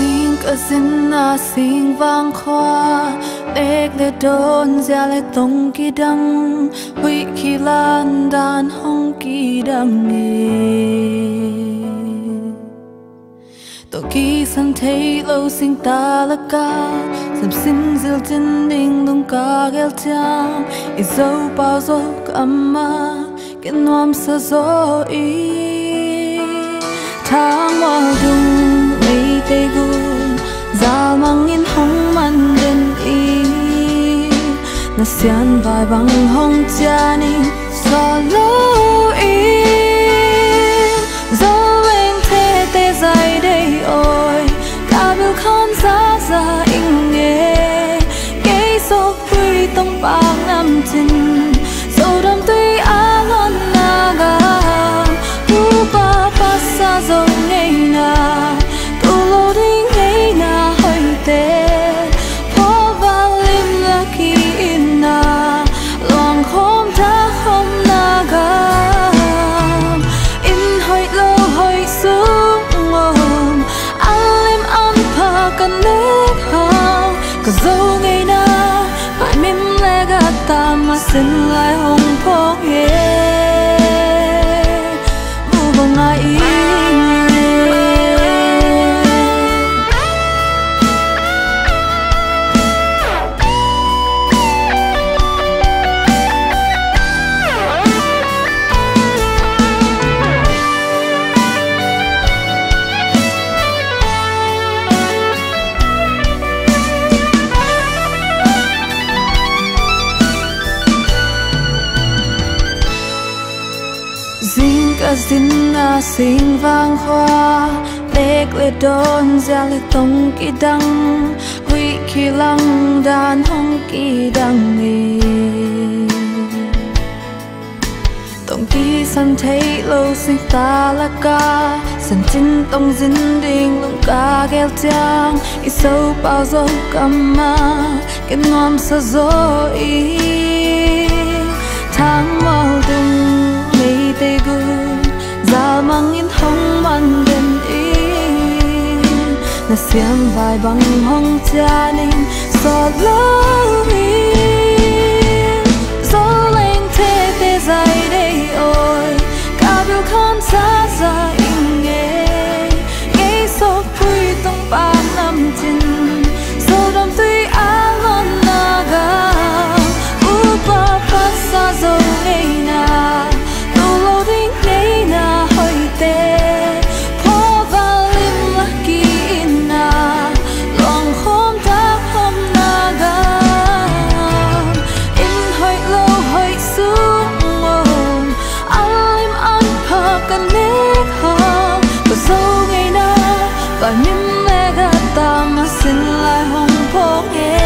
Zing cả zin na sing vang khoa Lek le don zia le tong ki dang Hui ki lan dan hong ki dang To ki san thấy lâu sinh ta la ca Sam sin zil tin ding lung ka gel tiang I zo bao zo kama Ken nuam sa zo i Thang mo dung mây tây gun Zal mang in hong man den i Na sian vai bang hong tia ni So lâu i Zo wen te te zai day oi Ka bil khon za za ing nghe Gây so vui tông bang nam tin So đam tuy á lon na ga Hu ba ba sa zo ngay na Tu lo ding ngay na hoi te Po va lim la ki in na Loang khom ta khom na ga In hoi lo hoi sung ngon Alim am pa kan nek hao Ka zo ngay na Phải mim le ga ta ma xin lại hong phong ye Vu bong ai i Zing cả zin na sing vang hoa Lek le don zia le tong ki dang Hui ki lang dan hong ki dang Tong ki san thấy lâu sinh ta la ca San tin tong zin ding lung ka gel tiang I sâu bao zo kama Ken nuam sa zo i Thang mo dung mây tây gun Zal mang in hong man den in Na siam vai bang hong tia ning So lâu in Zo leng te te zai day oi Ka bil khon sa za in nghe Gây so phui tong pa nam tin So đam tuy á lon na ga U pa pa sa zo ngay na Và những lẽ gạt ta mà xin lại hong phong